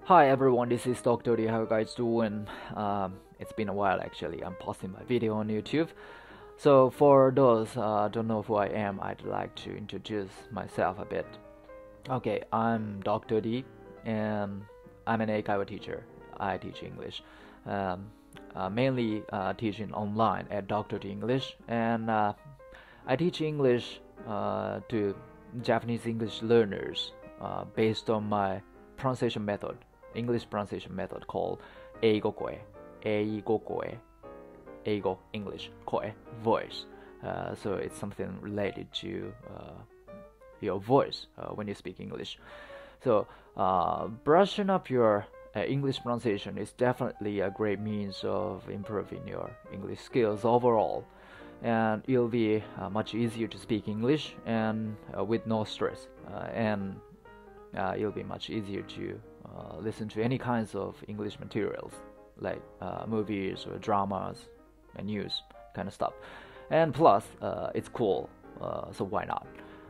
Hi everyone, this is Dr. D. How you guys doing? It's been a while actually. I'm posting my video on YouTube. So for those don't know who I am, I'd like to introduce myself a bit. Okay, I'm Dr. D, and I'm an Eikaiwa teacher. I teach English, um, mainly teaching online at Dr. D English, and I teach English to Japanese English learners based on my pronunciation method, English pronunciation method called Eigo Koe, Eigo Koe, Eigo English Koe voice. So it's something related to your voice when you speak English. So brushing up your English pronunciation is definitely a great means of improving your English skills overall, and it'll be much easier to speak English and with no stress, and it'll be much easier to listen to any kinds of English materials like movies or dramas and news kind of stuff. And plus, it's cool, so why not?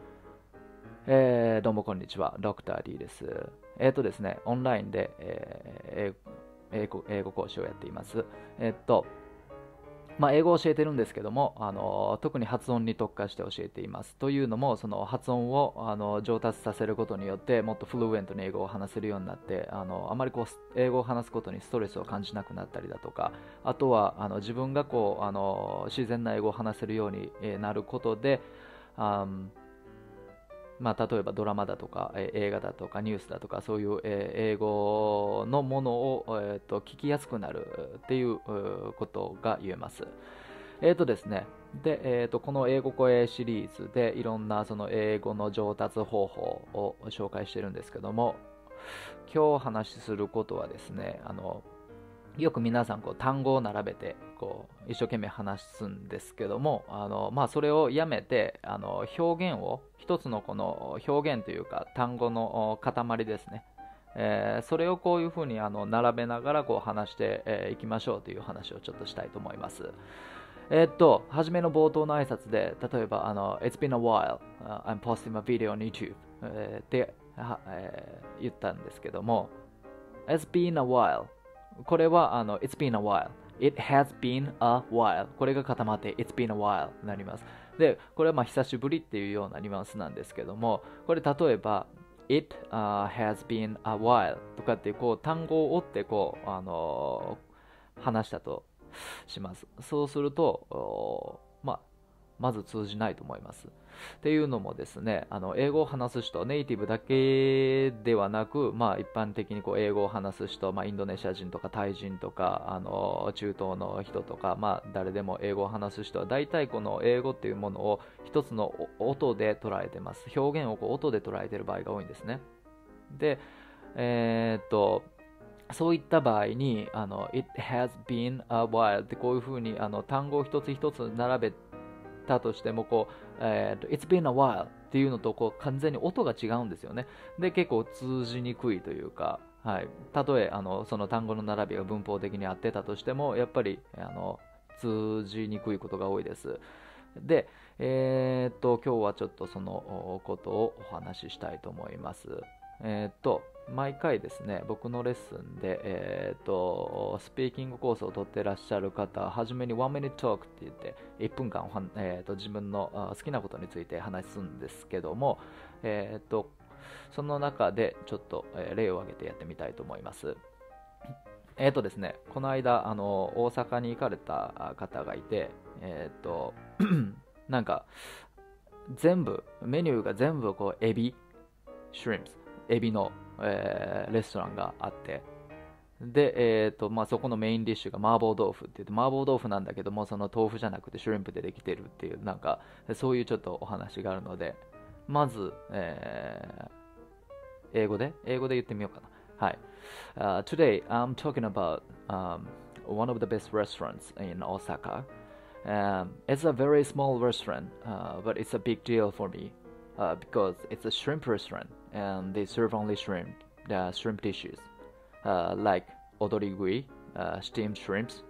どうもこんにちは、ドクター D です。ですね、オンラインで、英語講師をやっています。英語を教えてるんですけども、特に発音に特化して教えています。というのも、その発音を上達させることによって、もっとフルエントに英語を話せるようになって、あまり英語を話すことにストレスを感じなくなったりだとか、あとは自分が自然な英語を話せるようになることで、例えばドラマだとか、映画だとかニュースだとかそういう、英語のものを、聞きやすくなるっていうことが言えます。ですね。で、この英語声シリーズでいろんなその英語の上達方法を紹介してるんですけども、今日話しすることはですね、よく皆さん単語を並べて一生懸命話すんですけども、それをやめて表現を一つのこの表現というか単語の塊ですね、それをこういうふうに並べながら話していきましょうという話をちょっとしたいと思います。初めの冒頭の挨拶で、例えばIt's been a while, I'm posting a video on YouTube、って、言ったんですけども、It's been a while、これはIt's been a while、 It has been a while、 これが固まって It's been a while になります。で、これは久しぶりっていうようなニュアンスなんですけども、これ例えばIt、has been a while とかって単語を折って話したとします。そうするとまず通じないと思います。っていうのもですね、英語を話す人、ネイティブだけではなく、一般的に英語を話す人、インドネシア人とかタイ人とか、中東の人とか、誰でも英語を話す人は、大体この英語っていうものを一つの音で捉えてます。表現を音で捉えている場合が多いんですね。で、そういった場合に、It has been a while ってこういうふうに単語を一つ一つ並べたとしてもIt's been a while っていうのと完全に音が違うんですよね。で、結構通じにくいというか、はい、たとえその単語の並びが文法的に合ってたとしても、やっぱり通じにくいことが多いです。で、今日はちょっとそのことをお話ししたいと思います。毎回ですね、僕のレッスンで、スピーキングコースを取ってらっしゃる方、はじめに1 minute talk って言って、1分間、自分の好きなことについて話すんですけども、その中でちょっと、例を挙げてやってみたいと思います。ですね、この間、大阪に行かれた方がいて、なんか、全部、メニューが全部エビ、shrimps、エビの、レストランがあって、で、そこのメインディッシュが麻婆豆腐って言って、麻婆豆腐なんだけども、その豆腐じゃなくてシュリンプでできてるっていう、そういうちょっとお話があるので、まず、英語で言ってみようかな。はい。Today, I'm talking about one of the best restaurants in Osaka. It's a very small restaurant, but it's a big deal for me because it's a shrimp restaurant and they serve only shrimp dishes like odorigui, steamed shrimps,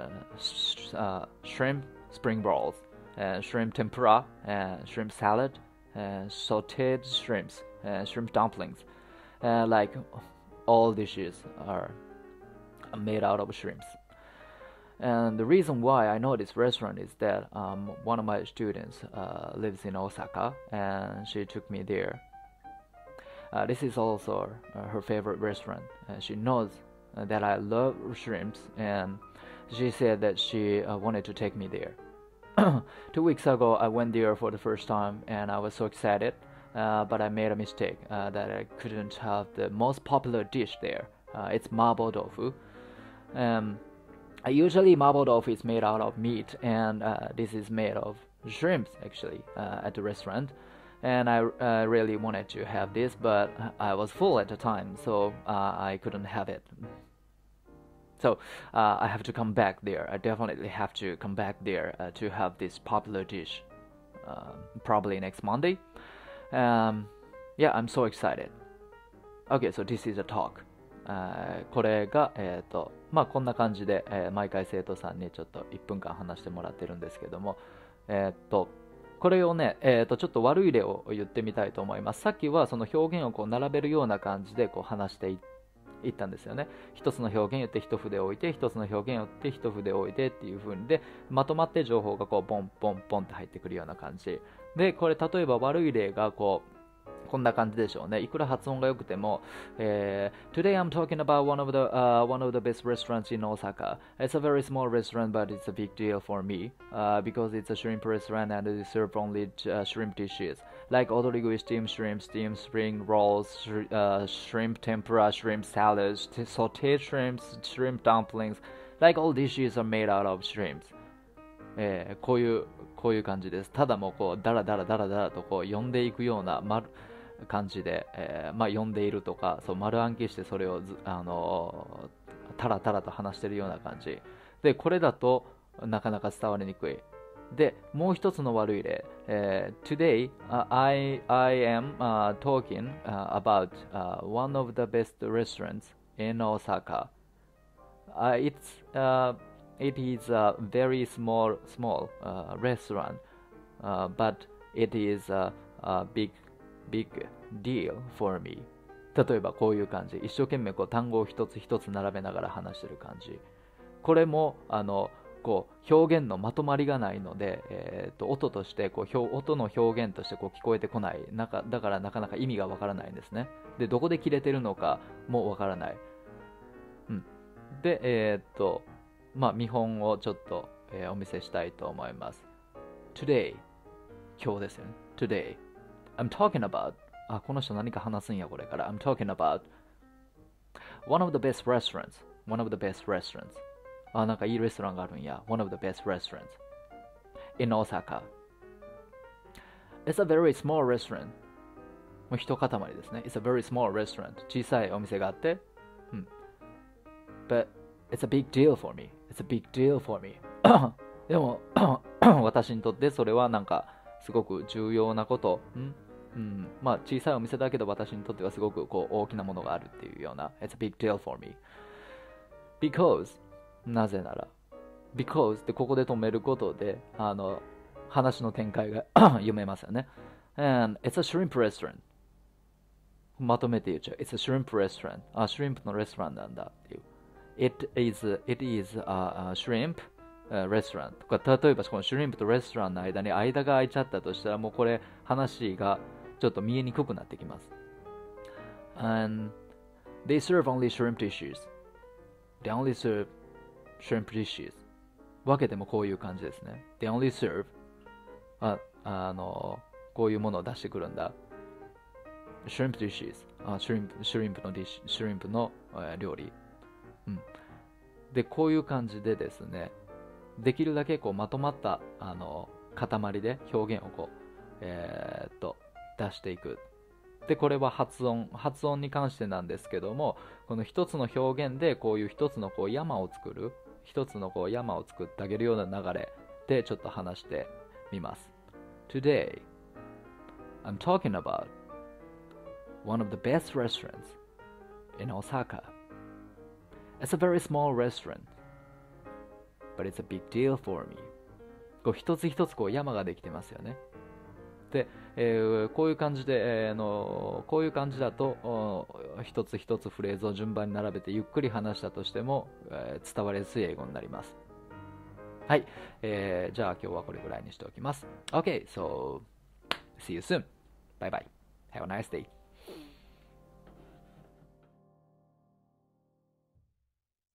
shrimp spring balls, shrimp tempura, shrimp salad, sautéed shrimps, shrimp dumplings, like all dishes are made out of shrimps. And the reason why I know this restaurant is that one of my students lives in Osaka, and she took me there. This is also her favorite restaurant. She knows that I love shrimps, and she said that she wanted to take me there. 2 weeks ago, I went there for the first time, and I was so excited, but I made a mistake that I couldn't have the most popular dish there. It's mabo tofu. Usually mabo tofu is made out of meat, and this is made of shrimps actually at the restaurant. And I really wanted to have this, but I was full at the time, so I couldn't have it. So I have to come back there. I definitely have to come back there to have this popular dish, probably next Monday. Yeah, I'm so excited. Okay, so this is a talk. これが、まあこんな感じで、毎回生徒さんにちょっと1分間話してもらってるんですけども、これをね、ちょっと悪い例を言ってみたいと思います。さっきはその表現をこう並べるような感じでこう話していったんですよね。一つの表現言って一筆置いて、一つの表現言って一筆置いてっていう風にで、まとまって情報がこうボンポンポンって入ってくるような感じ。で、これ例えば悪い例がこう、こんな感じでしょうね。いくら発音が良くても、Today I'm talking about one of the best restaurants in Osaka. It's a very small restaurant, but it's a big deal for me because it's a shrimp restaurant and they serve only shrimp dishes like odorigui steamed shrimp, steamed spring rolls, shrimp tempura, shrimp salads, sauteed shrimps, shrimp dumplings. Like all dishes are made out of shrimps. こういう感じです。ただもうこうダラダラダラダラとこう読んでいくような感じで、まあ、読んでいるとかそう丸暗記してそれをタラタラと話しているような感じで、これだとなかなか伝わりにくい。でもう一つの悪い例、Today I am talking about one of the best restaurants in Osaka. It is a very small restaurant, but it is a big deal for me. 例えばこういう感じ、一生懸命こう単語を一つ一つ並べながら話してる感じ。これもこう表現のまとまりがないので、音としてこう音の表現としてこう聞こえてこない。だからなかなか意味がわからないんですね。でどこで切れてるのかもわからない。でまあ見本をちょっと、お見せしたいと思います。Today 今日ですよね。Today I'm talking about この人何か話すんやこれから。I'm talking about one of the best restaurants. One of the best restaurants. なんかいいレストランがあるんや。One of the best restaurants in Osaka. It's a very small restaurant. もう一塊ですね。It's a very small restaurant. 小さいお店があって。But it's a big deal for me. It's a big deal for me. でも私にとってそれはなんかすごく重要なこと。まあ小さいお店だけど私にとってはすごくこう大きなものがあるっていうような It's a big deal for me because なぜなら because でここで止めることで話の展開が読めますよね and it's a shrimp restaurant まとめて言っちゃう It's a shrimp restaurant シュリンプのレストランなんだっていう It is a shrimp restaurant とか例えばこのシュリンプとレストランの間に間が空いちゃったとしたらもうこれ話がちょっと見えにくくなってきます。And they serve only shrimp dishes. They only serve shrimp dishes. 分けてもこういう感じですね。They only serve こういうものを出してくるんだ。shrimp dishes. シュリンプのディッシュ、シュリンプの、料理。で、こういう感じでですね、できるだけこうまとまった塊で表現をこう出していく。でこれは発音に関してなんですけども、この一つの表現でこういう一つのこう山を作ってあげるような流れでちょっと話してみます。Today, I'm talking about one of the best restaurants in Osaka. It's a very small restaurant, but it's a big deal for me. こう一つ一つこう山ができてますよね。 で、こういう感じで、こういう感じだと一つ一つフレーズを順番に並べてゆっくり話したとしても、伝わりやすい英語になります。はい、じゃあ今日はこれぐらいにしておきます。OK, so see you soon. Bye bye. Have a nice day.